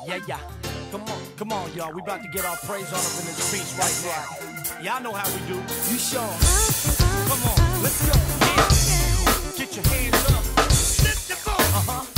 Yeah. Come on, y'all. We about to get our praise on up in this piece right now. Y'all know how we do. You sure? Come on, let's go. Yeah. Get your hands up. Lift the boat.